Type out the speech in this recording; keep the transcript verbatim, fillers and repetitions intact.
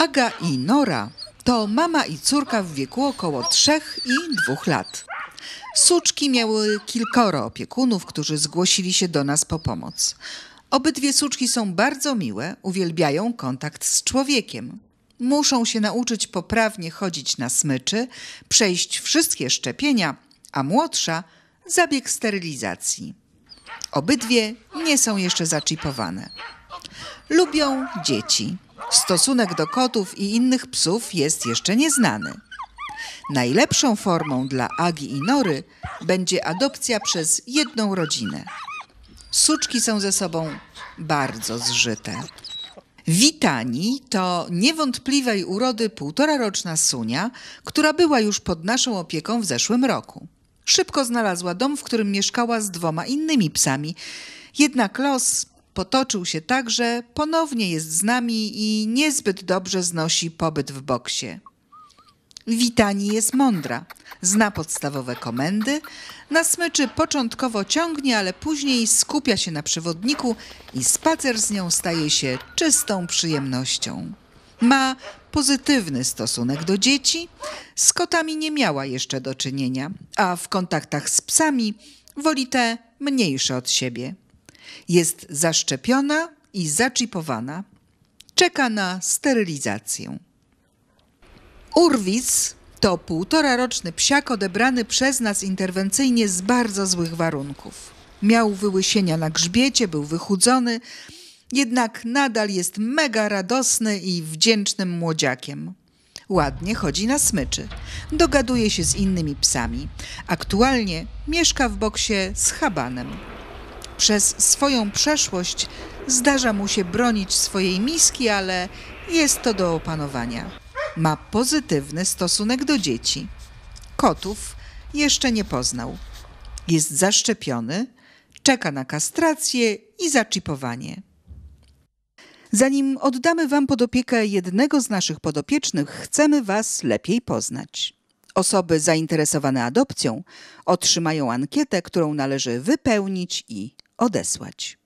Aga i Nora to mama i córka w wieku około trzech i dwóch lat. Suczki miały kilkoro opiekunów, którzy zgłosili się do nas po pomoc. Obydwie suczki są bardzo miłe, uwielbiają kontakt z człowiekiem. Muszą się nauczyć poprawnie chodzić na smyczy, przejść wszystkie szczepienia, a młodsza zabieg sterylizacji. Obydwie nie są jeszcze zaczipowane. Lubią dzieci. Stosunek do kotów i innych psów jest jeszcze nieznany. Najlepszą formą dla Agi i Nory będzie adopcja przez jedną rodzinę. Suczki są ze sobą bardzo zżyte. Witani to niewątpliwej urody półtoraroczna Sunia, która była już pod naszą opieką w zeszłym roku. Szybko znalazła dom, w którym mieszkała z dwoma innymi psami. Jednak los potoczył się tak, że ponownie jest z nami i niezbyt dobrze znosi pobyt w boksie. Witani jest mądra, zna podstawowe komendy, na smyczy początkowo ciągnie, ale później skupia się na przewodniku i spacer z nią staje się czystą przyjemnością. Ma pozytywny stosunek do dzieci, z kotami nie miała jeszcze do czynienia, a w kontaktach z psami woli te mniejsze od siebie. Jest zaszczepiona i zaczipowana, czeka na sterylizację. Urwis to półtoraroczny psiak odebrany przez nas interwencyjnie z bardzo złych warunków. Miał wyłysienia na grzbiecie, był wychudzony, jednak nadal jest mega radosny i wdzięcznym młodziakiem. Ładnie chodzi na smyczy, dogaduje się z innymi psami. Aktualnie mieszka w boksie z Habanem. Przez swoją przeszłość zdarza mu się bronić swojej miski, ale jest to do opanowania. Ma pozytywny stosunek do dzieci. Kotów jeszcze nie poznał. Jest zaszczepiony, czeka na kastrację i zaczipowanie. Zanim oddamy Wam pod opiekę jednego z naszych podopiecznych, chcemy Was lepiej poznać. Osoby zainteresowane adopcją otrzymają ankietę, którą należy wypełnić i odesłać.